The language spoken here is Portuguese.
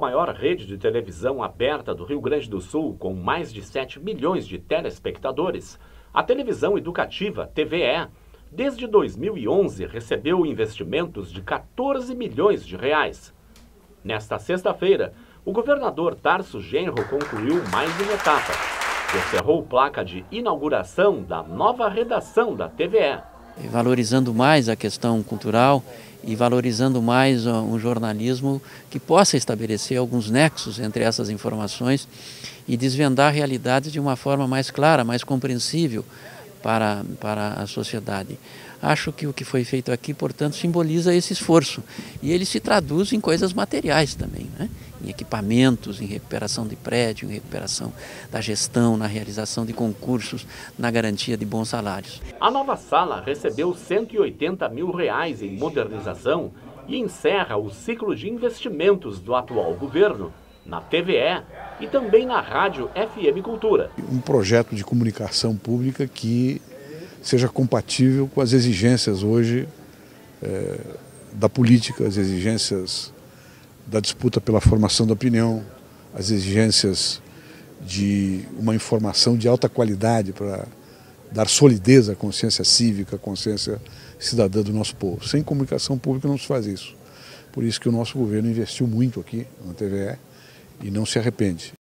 maior rede de televisão aberta do Rio Grande do Sul, com mais de 7 milhões de telespectadores, a televisão educativa TVE, desde 2011 recebeu investimentos de 14 milhões de reais. Nesta sexta-feira, o governador Tarso Genro concluiu mais uma etapa. Encerrou placa de inauguração da nova redação da TVE. Valorizando mais a questão cultural e valorizando mais um jornalismo que possa estabelecer alguns nexos entre essas informações e desvendar realidades de uma forma mais clara, mais compreensível para a sociedade. Acho que o que foi feito aqui, portanto, simboliza esse esforço e ele se traduz em coisas materiais também, né? Em equipamentos, em recuperação de prédio, em recuperação da gestão, na realização de concursos, na garantia de bons salários. A nova sala recebeu 180 mil reais em modernização e encerra o ciclo de investimentos do atual governo na TVE e também na Rádio FM Cultura. Um projeto de comunicação pública que seja compatível com as exigências hoje da política, as exigências da disputa pela formação da opinião, as exigências de uma informação de alta qualidade para dar solidez à consciência cívica, à consciência cidadã do nosso povo. Sem comunicação pública não se faz isso. Por isso que o nosso governo investiu muito aqui na TVE e não se arrepende.